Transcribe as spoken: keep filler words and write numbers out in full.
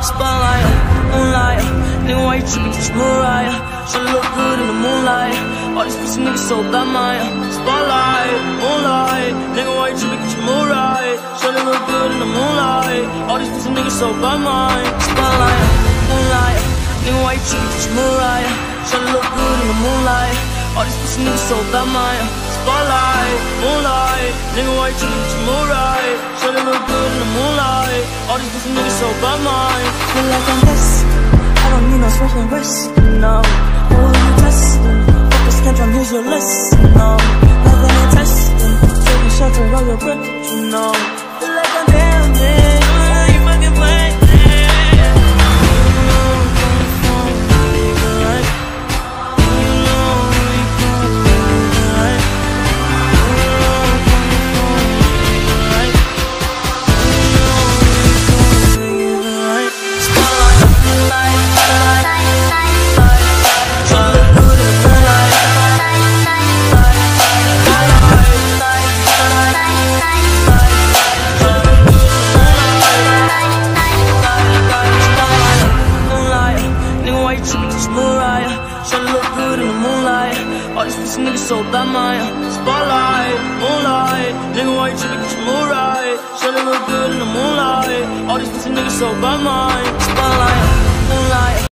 Spotlight, moonlight. Nigga, why you trippin'? Just Mariah. Tryna look good in the moonlight. All these pussy niggas so bad, my spotlight, moonlight. Nigga, why you trippin'? Get your mood right. Tryna look good in the moonlight. All these pussy niggas so bad, my spotlight, moonlight. Nigga, why you trippin'? Get your mood right. Tryna look good in the moonlight. All these pussy niggas so bad, my spotlight, moonlight. Nigga, why you trippin'? Get your mood right. Tryna look good in the moonlight. All these pussy niggas so bad, my feel like I'm destined. I don't need no special rest, no. Who are you testing? Focus, can't try use your lesson, no. Nothing in testing. Taking shots and roll your breath, you know. Feel like I'm damn man. You fucking playing. All these pussy niggas so bad, my spotlight, moonlight. Nigga, why you trippin'? Get your mood right. Tryna look good in the moonlight. All these pussy niggas so bad, my spotlight, moonlight.